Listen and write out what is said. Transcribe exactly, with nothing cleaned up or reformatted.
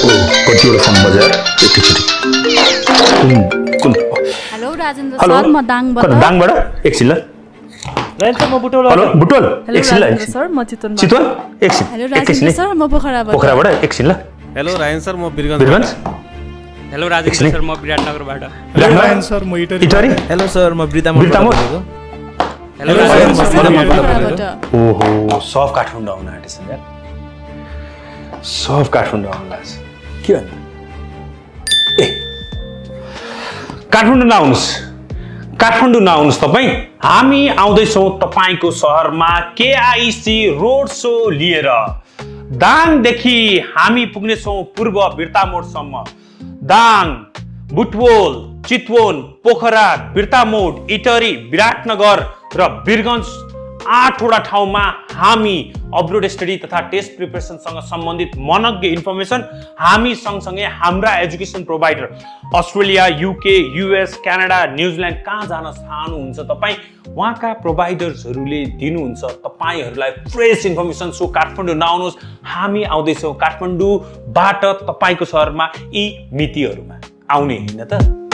कतिवटा फोन बजायो एकैचोटि कुन कुन हेलो राजेन्द्र सर म दाङबाट दाङबाट एकछिन ल राजेन्द्र म बुटोल हेलो बुटोल एकछिन ल सर म चितवन चितवन एकछिन हेलो राजेन्द्र सर म पोखराबाट पोखराबाट एकछिन ल हेलो राजेन्द्र सर म बिरगञ्ज बिरगञ्ज हेलो राजेन्द्र सर म विराटनगरबाट हेलो राजेन्द्र सर म इटरी इटरी हेलो सर म ब्रितामोड ब्रितामोड हेलो राजेन्द्र सर म पोखराबाट ओहो सब काठमाडौँ आउन आँटेछ यार सब काठमाडौँ आउन लाग्छ के भन्नु ए काठमाडौँ नआउनुहोस् काठमाडौँ नआउनुहोस् तपाईँ हामी आउँदैछौँ तपाईँको सहरमा केआईसी रोड सो लिएर दाङदेखि हामी पुग्नेछौँ पूर्व बिर्तामोडसम्म दाङ बुटवल चितवन पोखरा बिर्तामोड इटरी विराटनगर र बिरगञ्ज आठवटा ठाउँमा हामी अपलोड स्टडी तथा टेस्ट प्रिपरेसनसँग सम्बन्धित मनज्ञ इन्फर्मेसन हामी सँगसँगै हाम्रा education provider Australia UK US Canada New Zealand कहाँ जान चाहनुहुन्छ तपाईँ उहाँका प्रोभाइडर्सहरूले दिनुहुन्छ तपाईँहरूलाई फ्रेस इन्फर्मेसन। सो काठमाडौँ नआउनुहोस् हामी आउँदैछौँ काठमाडौँबाट तपाईँको सहरमा यी मितिहरूमा आउने होइन त।